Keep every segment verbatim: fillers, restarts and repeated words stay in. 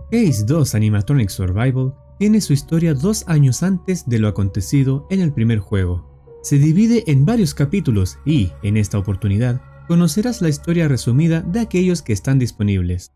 Case dos Animatronic Survival tiene su historia dos años antes de lo acontecido en el primer juego. Se divide en varios capítulos y, en esta oportunidad, conocerás la historia resumida de aquellos que están disponibles.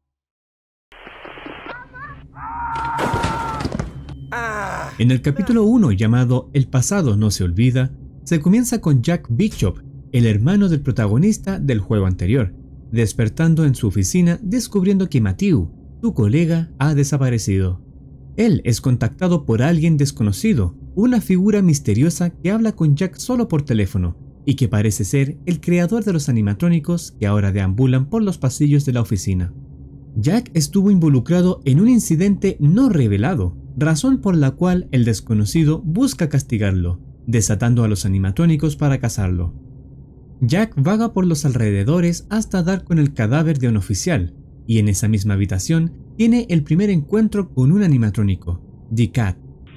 En el capítulo uno, llamado El pasado no se olvida, se comienza con Jack Bishop, el hermano del protagonista del juego anterior, despertando en su oficina descubriendo que Matthew, su colega, ha desaparecido. Él es contactado por alguien desconocido, una figura misteriosa que habla con Jack solo por teléfono y que parece ser el creador de los animatrónicos que ahora deambulan por los pasillos de la oficina. Jack estuvo involucrado en un incidente no revelado, razón por la cual el desconocido busca castigarlo, desatando a los animatrónicos para cazarlo. Jack vaga por los alrededores hasta dar con el cadáver de un oficial, y en esa misma habitación tiene el primer encuentro con un animatrónico, The Cat.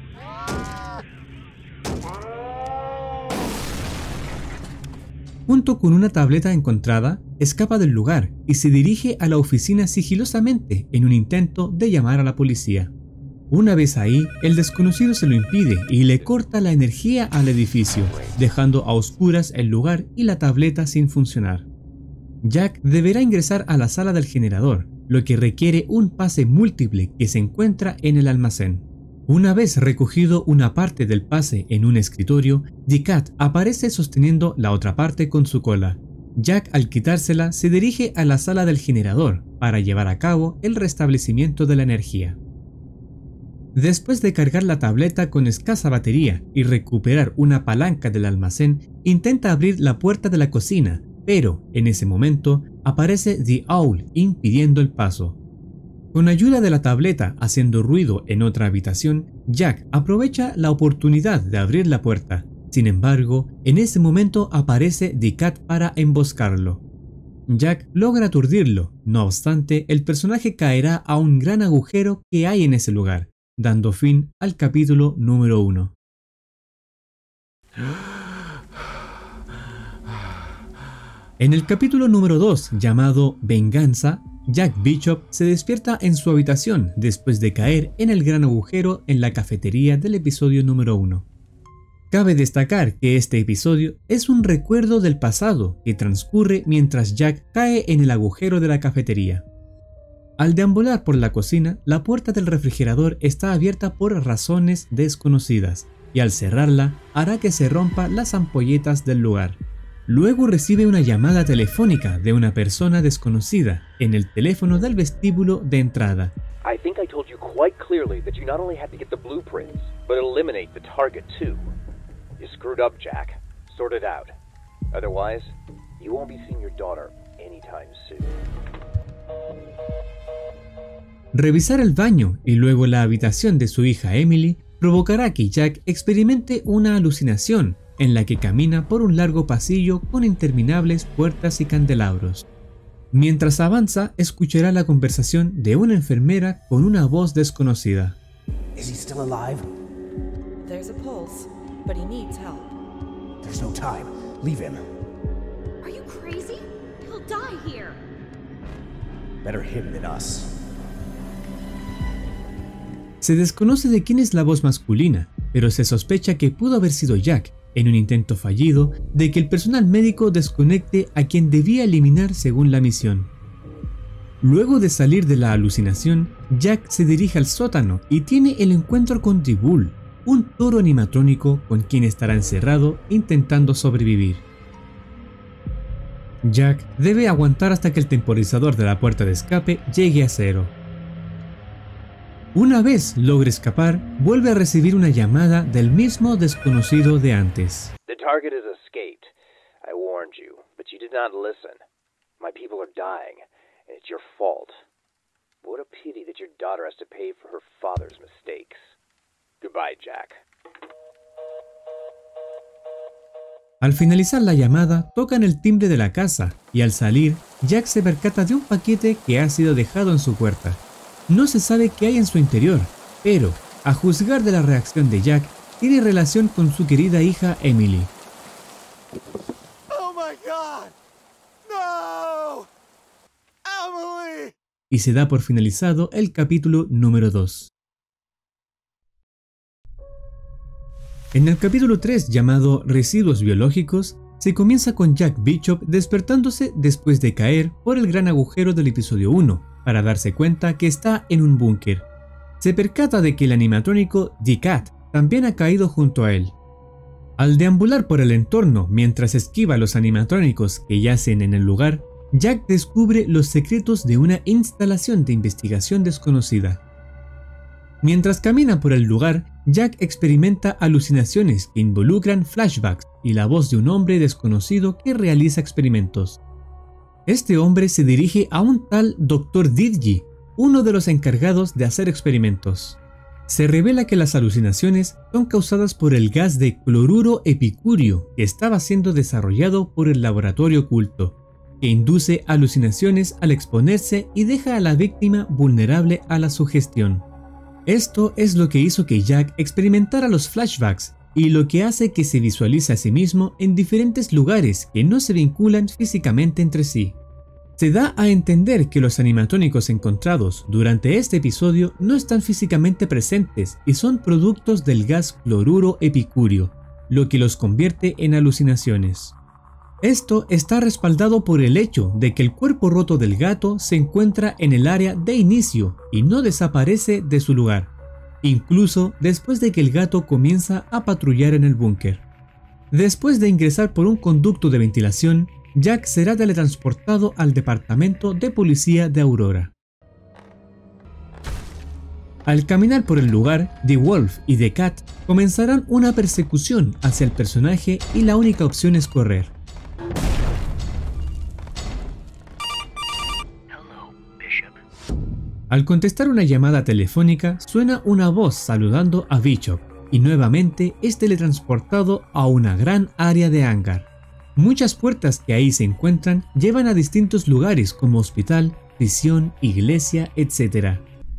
Junto con una tableta encontrada, escapa del lugar y se dirige a la oficina sigilosamente en un intento de llamar a la policía. Una vez ahí, el desconocido se lo impide y le corta la energía al edificio, dejando a oscuras el lugar y la tableta sin funcionar. Jack deberá ingresar a la sala del generador, lo que requiere un pase múltiple que se encuentra en el almacén. Una vez recogido una parte del pase en un escritorio, The Cat aparece sosteniendo la otra parte con su cola. Jack, al quitársela, se dirige a la sala del generador para llevar a cabo el restablecimiento de la energía. Después de cargar la tableta con escasa batería y recuperar una palanca del almacén, intenta abrir la puerta de la cocina, pero en ese momento aparece The Owl impidiendo el paso. Con ayuda de la tableta haciendo ruido en otra habitación, Jack aprovecha la oportunidad de abrir la puerta. Sin embargo, en ese momento aparece The Cat para emboscarlo. Jack logra aturdirlo, no obstante, el personaje caerá a un gran agujero que hay en ese lugar, dando fin al capítulo número uno. En el capítulo número dos, llamado Venganza, Jack Bishop se despierta en su habitación después de caer en el gran agujero en la cafetería del episodio número uno. Cabe destacar que este episodio es un recuerdo del pasado que transcurre mientras Jack cae en el agujero de la cafetería. Al deambular por la cocina, la puerta del refrigerador está abierta por razones desconocidas y al cerrarla hará que se rompan las ampolletas del lugar. Luego recibe una llamada telefónica de una persona desconocida en el teléfono del vestíbulo de entrada. I think I told you quite clearly that you not only had to get the blueprints, but eliminate the target too. You screwed up, Jack. Sort it out. Otherwise, you won't be seeing your daughter anytime soon. Revisar el baño y luego la habitación de su hija Emily provocará que Jack experimente una alucinación en la que camina por un largo pasillo con interminables puertas y candelabros. Mientras avanza, escuchará la conversación de una enfermera con una voz desconocida. Is he still alive? There's a pulse, but he needs help. There's no time. Leave him. Are you crazy? He'll die here. Better him than us. Se desconoce de quién es la voz masculina, pero se sospecha que pudo haber sido Jack, en un intento fallido de que el personal médico desconecte a quien debía eliminar según la misión. Luego de salir de la alucinación, Jack se dirige al sótano y tiene el encuentro con The Bull, un toro animatrónico con quien estará encerrado intentando sobrevivir. Jack debe aguantar hasta que el temporizador de la puerta de escape llegue a cero. Una vez logre escapar, vuelve a recibir una llamada del mismo desconocido de antes. The target has escaped. I warned you, but you did not listen. My people are dying, and it's your fault. What a pity that your daughter has to pay for her father's mistakes. Goodbye, Jack. Al finalizar la llamada, tocan el timbre de la casa y al salir, Jack se percata de un paquete que ha sido dejado en su puerta. No se sabe qué hay en su interior, pero, a juzgar de la reacción de Jack, tiene relación con su querida hija Emily. Oh my God! No! Emily! y se da por finalizado el capítulo número dos. En el capítulo tres, llamado Residuos Biológicos, se comienza con Jack Bishop despertándose después de caer por el gran agujero del episodio uno, para darse cuenta que está en un búnker. Se percata de que el animatrónico D-Cat también ha caído junto a él. Al deambular por el entorno mientras esquiva a los animatrónicos que yacen en el lugar, Jack descubre los secretos de una instalación de investigación desconocida. Mientras camina por el lugar, Jack experimenta alucinaciones que involucran flashbacks y la voz de un hombre desconocido que realiza experimentos. Este hombre se dirige a un tal doctor Didji, uno de los encargados de hacer experimentos. Se revela que las alucinaciones son causadas por el gas de cloruro epicúreo que estaba siendo desarrollado por el laboratorio oculto, que induce alucinaciones al exponerse y deja a la víctima vulnerable a la sugestión. Esto es lo que hizo que Jack experimentara los flashbacks y lo que hace que se visualice a sí mismo en diferentes lugares que no se vinculan físicamente entre sí. Se da a entender que los animatrónicos encontrados durante este episodio no están físicamente presentes y son productos del gas cloruro epicúreo, lo que los convierte en alucinaciones. Esto está respaldado por el hecho de que el cuerpo roto del gato se encuentra en el área de inicio y no desaparece de su lugar, incluso después de que el gato comienza a patrullar en el búnker. Después de ingresar por un conducto de ventilación, Jack será teletransportado al departamento de policía de Aurora. Al caminar por el lugar, The Wolf y The Cat comenzarán una persecución hacia el personaje y la única opción es correr. Al contestar una llamada telefónica, suena una voz saludando a Bishop y nuevamente es teletransportado a una gran área de hangar. Muchas puertas que ahí se encuentran llevan a distintos lugares como hospital, prisión, iglesia, etcétera.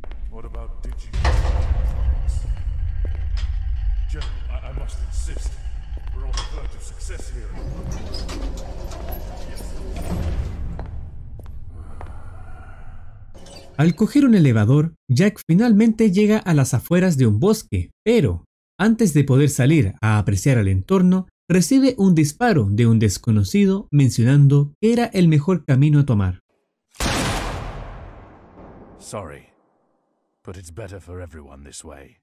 Al coger un elevador, Jack finalmente llega a las afueras de un bosque, pero antes de poder salir a apreciar el entorno, recibe un disparo de un desconocido mencionando que era el mejor camino a tomar. Sorry, but it's better for everyone this way.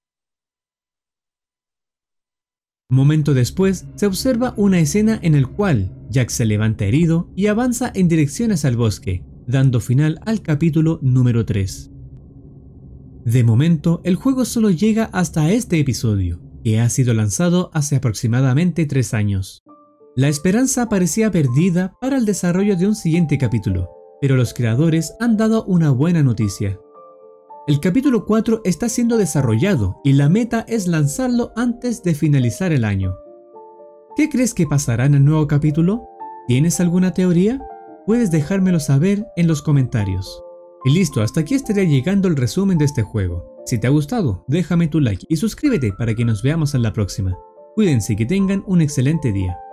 Momento después, se observa una escena en el cual Jack se levanta herido y avanza en dirección hacia el bosque, dando final al capítulo número tres. De momento, el juego solo llega hasta este episodio, que ha sido lanzado hace aproximadamente tres años. La esperanza parecía perdida para el desarrollo de un siguiente capítulo, pero los creadores han dado una buena noticia. El capítulo cuatro está siendo desarrollado y la meta es lanzarlo antes de finalizar el año. ¿Qué crees que pasará en el nuevo capítulo? ¿Tienes alguna teoría? Puedes dejármelo saber en los comentarios. Y listo, hasta aquí estaría llegando el resumen de este juego. Si te ha gustado, déjame tu like y suscríbete para que nos veamos en la próxima. Cuídense y que tengan un excelente día.